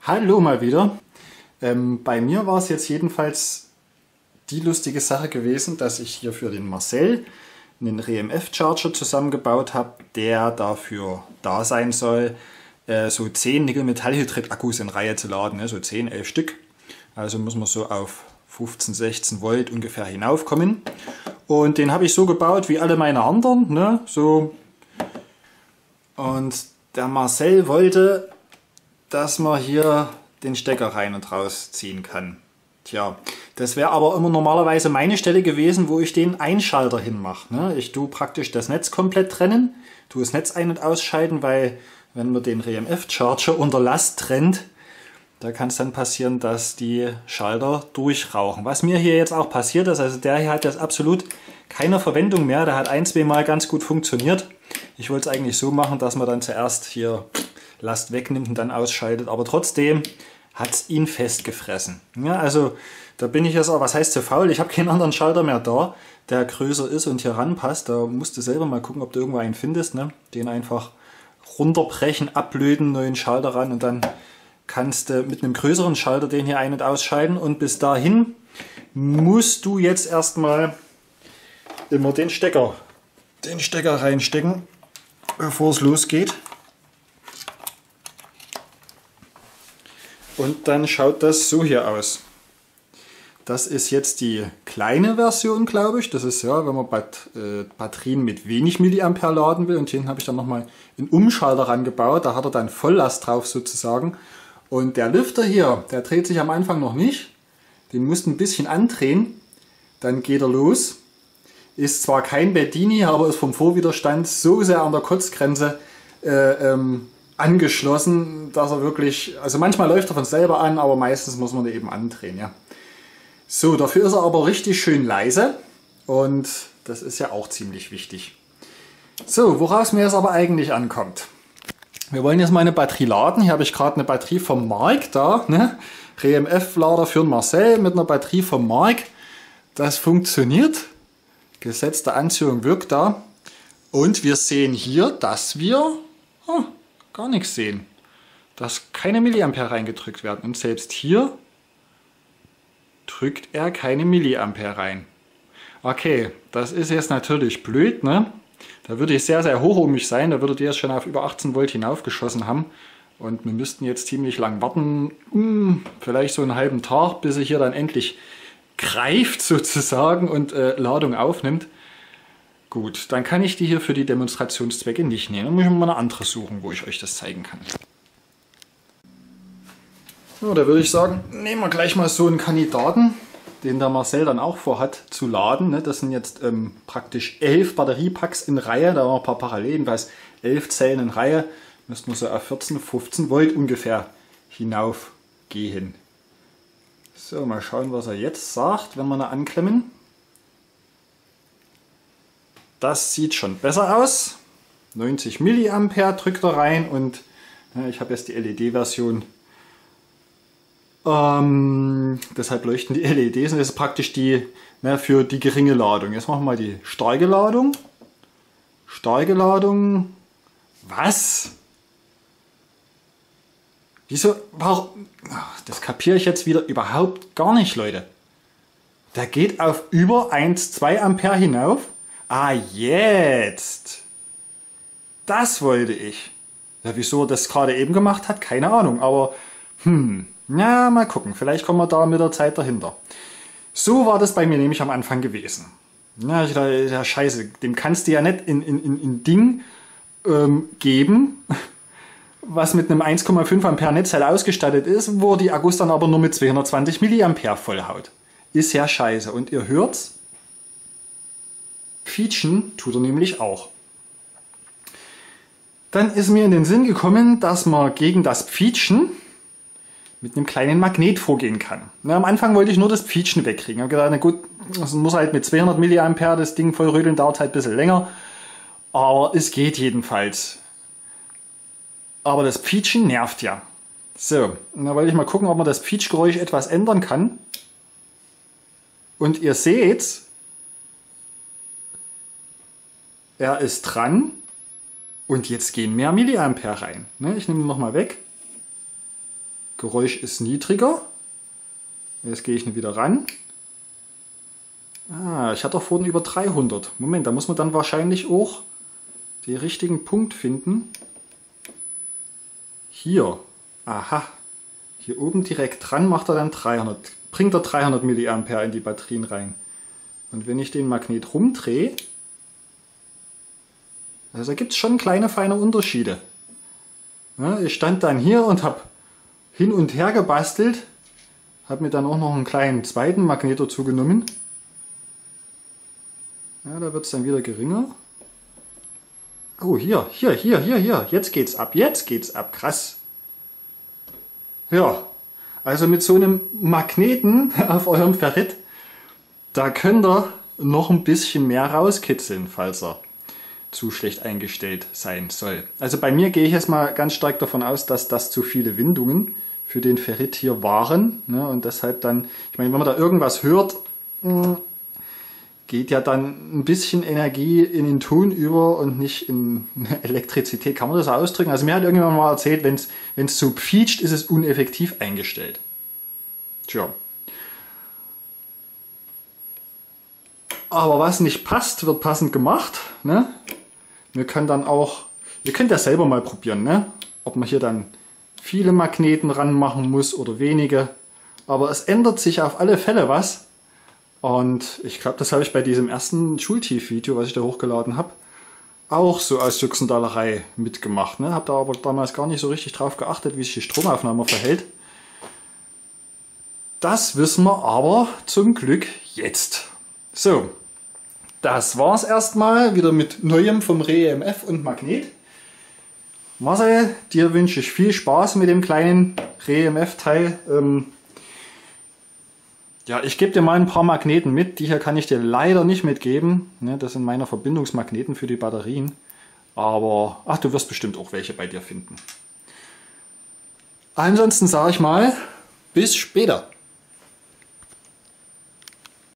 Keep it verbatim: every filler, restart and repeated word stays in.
Hallo mal wieder. Ähm, bei mir war es jetzt jedenfalls die lustige Sache gewesen, dass ich hier für den Marcel einen R E M F-Charger zusammengebaut habe, der dafür da sein soll, äh, so zehn Nickel-Metallhydrid-Akkus in Reihe zu laden, ne? So zehn, elf Stück. Also muss man so auf fünfzehn, sechzehn Volt ungefähr hinaufkommen. Und den habe ich so gebaut wie alle meine anderen, ne? So. Und der Marcel wollte, dass man hier den Stecker rein und raus ziehen kann. Tja, das wäre aber immer normalerweise meine Stelle gewesen, wo ich den Einschalter hinmache. Ne? Ich tue praktisch das Netz komplett trennen, tue das Netz ein- und ausschalten, weil wenn man den R E M F-Charger unter Last trennt, da kann es dann passieren, dass die Schalter durchrauchen. Was mir hier jetzt auch passiert ist, also der hier hat jetzt absolut keine Verwendung mehr, der hat ein, zwei Mal ganz gut funktioniert. Ich wollte es eigentlich so machen, dass man dann zuerst hier Last wegnimmt und dann ausschaltet, aber trotzdem hat es ihn festgefressen. Ja, also da bin ich jetzt auch, was heißt zu faul, ich habe keinen anderen Schalter mehr da, der größer ist und hier ranpasst. Da musst du selber mal gucken, ob du irgendwo einen findest, ne? Den einfach runterbrechen, ablöten, neuen Schalter ran und dann kannst du mit einem größeren Schalter den hier ein- und ausschalten. Und bis dahin musst du jetzt erstmal immer den Stecker, den Stecker reinstecken, bevor es losgeht. Und dann schaut das so hier aus. Das ist jetzt die kleine Version, glaube ich. Das ist ja, wenn man Bat äh, Batterien mit wenig Milliampere laden will. Und hier habe ich dann nochmal einen Umschalter rangebaut. Da hat er dann Volllast drauf sozusagen. Und der Lüfter hier, der dreht sich am Anfang noch nicht. Den musst du ein bisschen andrehen. Dann geht er los. Ist zwar kein Bedini, aber ist vom Vorwiderstand so sehr an der Kotzgrenze äh, ähm, angeschlossen, dass er wirklich, also manchmal läuft er von selber an, aber meistens muss man den eben andrehen, ja. So, dafür ist er aber richtig schön leise und das ist ja auch ziemlich wichtig. So, woraus mir es aber eigentlich ankommt. Wir wollen jetzt mal eine Batterie laden. Hier habe ich gerade eine Batterie vom Mark da, ne? R E M F-Lader für den Marcel mit einer Batterie vom Mark. Das funktioniert. Gesetz der Anziehung wirkt da. Und wir sehen hier, dass wir oh, gar nichts sehen. Dass keine Milliampere reingedrückt werden. Und selbst hier drückt er keine Milliampere rein. Okay, das ist jetzt natürlich blöd, ne? Da würde ich sehr, sehr hochohmig sein. Da würde die jetzt schon auf über achtzehn Volt hinaufgeschossen haben. Und wir müssten jetzt ziemlich lang warten. Hm, vielleicht so einen halben Tag, bis er hier dann endlich greift sozusagen und äh, Ladung aufnimmt. Gut, dann kann ich die hier für die Demonstrationszwecke nicht nehmen. Dann muss ich mal eine andere suchen, wo ich euch das zeigen kann. So, da würde ich sagen, nehmen wir gleich mal so einen Kandidaten, den der Marcel dann auch vorhat zu laden. Das sind jetzt ähm, praktisch elf Batteriepacks in Reihe, da haben wir ein paar Parallelen, weil es elf Zellen in Reihe, müssten wir so auf vierzehn, fünfzehn Volt ungefähr hinaufgehen. So, mal schauen, was er jetzt sagt, wenn wir ihn anklemmen. Das sieht schon besser aus. neunzig Milliampere drückt er rein und ja, ich habe jetzt die L E D-Version. Ähm, deshalb leuchten die L E Ds und das ist praktisch die ne, für die geringe Ladung. Jetzt machen wir mal die starke Ladung. Starke Ladung. Was? Wieso? Warum? Das kapiere ich jetzt wieder überhaupt gar nicht, Leute. Der geht auf über eins, zwei Ampere hinauf. Ah, jetzt. Das wollte ich. Ja, wieso er das gerade eben gemacht hat, keine Ahnung. Aber, hm, na, mal gucken. Vielleicht kommen wir da mit der Zeit dahinter. So war das bei mir nämlich am Anfang gewesen. Ja, ich dachte, ja scheiße, dem kannst du ja nicht in, in, in, in Ding ähm, geben, was mit einem eins Komma fünf Ampere Netzteil ausgestattet ist, wo die Akkus dann aber nur mit zweihundertzwanzig Milliampere vollhaut. Ist ja scheiße. Und ihr hört's, Quietschen tut er nämlich auch. Dann ist mir in den Sinn gekommen, dass man gegen das Quietschen mit einem kleinen Magnet vorgehen kann. Na, am Anfang wollte ich nur das Quietschen wegkriegen. Ich habe gedacht, na gut, das muss halt mit zweihundert Milliampere das Ding voll rödeln, dauert halt ein bisschen länger. Aber es geht jedenfalls. Aber das Quietschen nervt ja. So, und da wollte ich mal gucken, ob man das Quietschgeräusch etwas ändern kann. Und ihr seht, er ist dran und jetzt gehen mehr Milliampere rein. Ich nehme ihn nochmal weg. Geräusch ist niedriger. Jetzt gehe ich wieder ran. Ah, ich hatte doch vorhin über dreihundert. Moment, da muss man dann wahrscheinlich auch den richtigen Punkt finden. Hier. Aha. Hier oben direkt dran macht er dann dreihundert. Bringt er dreihundert Milliampere in die Batterien rein. Und wenn ich den Magnet rumdrehe, also da gibt es schon kleine feine Unterschiede. Ja, ich stand dann hier und habe hin und her gebastelt. Habe mir dann auch noch einen kleinen zweiten Magnet dazu genommen. Ja, da wird es dann wieder geringer. Oh, hier, hier, hier, hier, hier. Jetzt geht's ab, jetzt geht's ab. Krass. Ja, also mit so einem Magneten auf eurem Ferrit, da könnt ihr noch ein bisschen mehr rauskitzeln, falls er zu schlecht eingestellt sein soll. Also bei mir gehe ich jetzt mal ganz stark davon aus, dass das zu viele Windungen für den Ferrit hier waren. Ne, und deshalb dann, ich meine, wenn man da irgendwas hört, geht ja dann ein bisschen Energie in den Ton über und nicht in Elektrizität. Kann man das ausdrücken? Also mir hat irgendjemand mal erzählt, wenn es so quietscht, ist es uneffektiv eingestellt. Tja. Aber was nicht passt, wird passend gemacht. Ne? Wir können dann auch, ihr könnt ja selber mal probieren, ne? Ob man hier dann viele Magneten ranmachen muss oder wenige. Aber es ändert sich auf alle Fälle was. Und ich glaube, das habe ich bei diesem ersten Schultief-Video, was ich da hochgeladen habe, auch so aus Juxendallerei mitgemacht. Ne? Habe da aber damals gar nicht so richtig drauf geachtet, wie sich die Stromaufnahme verhält. Das wissen wir aber zum Glück jetzt. So, das war's erstmal wieder mit Neuem vom Reh E M F und Magnet. Marcel, dir wünsche ich viel Spaß mit dem kleinen Reh E M F-Teil. Ähm, Ja, ich gebe dir mal ein paar Magneten mit. Die hier kann ich dir leider nicht mitgeben. Das sind meine Verbindungsmagneten für die Batterien. Aber, ach, du wirst bestimmt auch welche bei dir finden. Ansonsten sage ich mal, bis später.